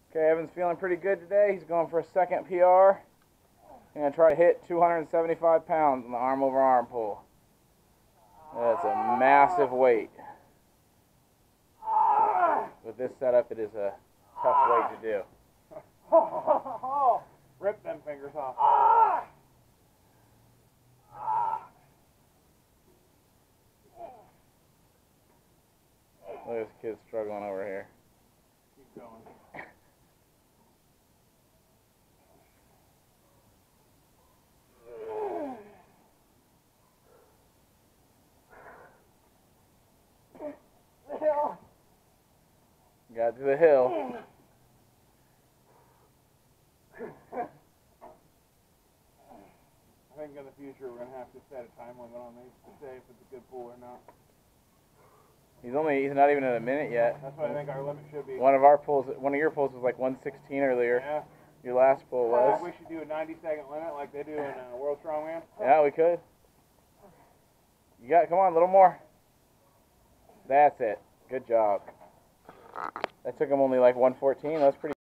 Okay, Evan's feeling pretty good today. He's going for a second PR. He's going to try to hit 275 pounds on the arm over arm pull. That's a massive weight. With this setup, it is a tough weight to do. Rip them fingers off. Look at this kid struggling over here. Keep going. Got to the hill. I think in the future we're going to have to set a time limit on these to say if it's a good pull or not. He's not even at a minute yet. That's what I think our limit should be. One of your pulls was like 116 earlier. Yeah. Your last pull was. I think we should do a 90-second limit like they do in World Strongman. Yeah, we could. Come on, a little more. That's it. Good job. That took him only like 114. That's pretty